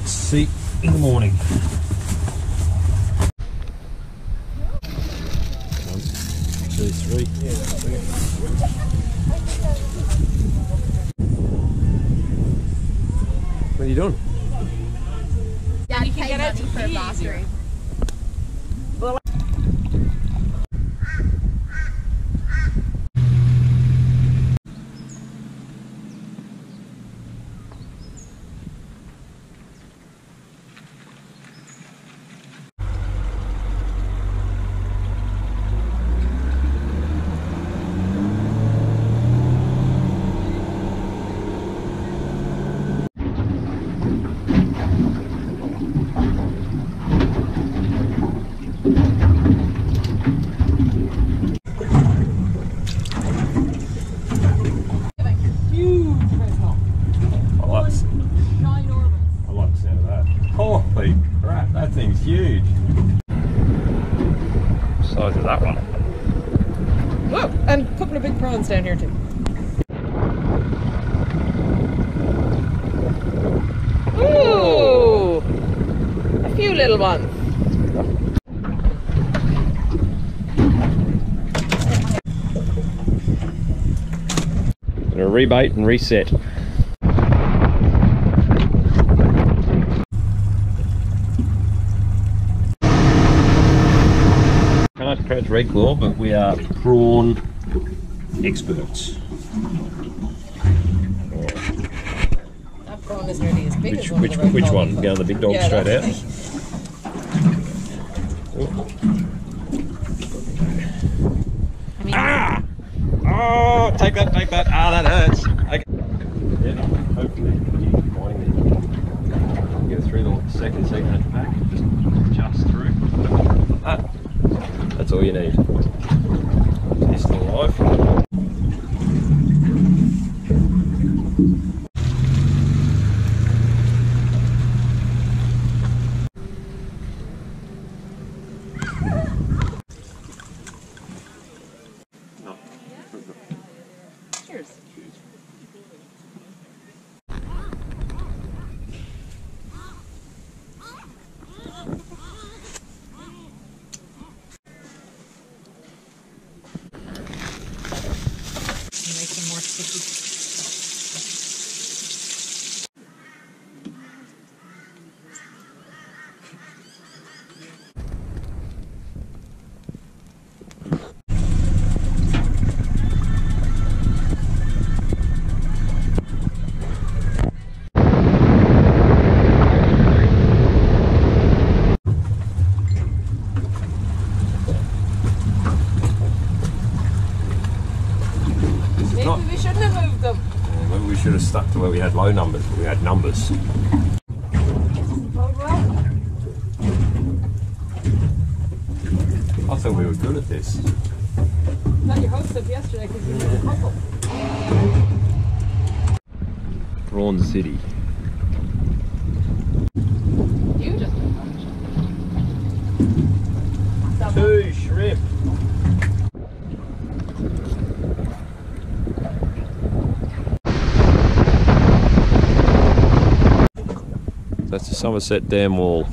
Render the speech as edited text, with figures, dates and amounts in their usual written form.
See in the morning. 1, 2, 3. Yeah, that's it. What are you doing? Yeah, you can get out for a bathroom. Holy crap, that thing's huge. Size of that one. Oh, and a couple of big prawns down here too. Ooh! A few little ones. Gonna rebait and reset. Can't catch Redclaw, but we are prawn experts. That prawn is nearly as big as one. Which one? Go on the big dog straight out. Ah! Oh, take that, take that. Ah, that hurts. Okay. Yeah, hopefully get through the second segment back. Just through. That's all you need. It's still alive. Cheers. Make them more sticky. Maybe we shouldn't have moved them. Yeah, maybe we should have stuck to where we had low numbers, but we had numbers. I thought we were good at this. Not your host said yesterday because you did a couple. Prawn City. You just 2 shrimp. That's the Somerset Dam wall.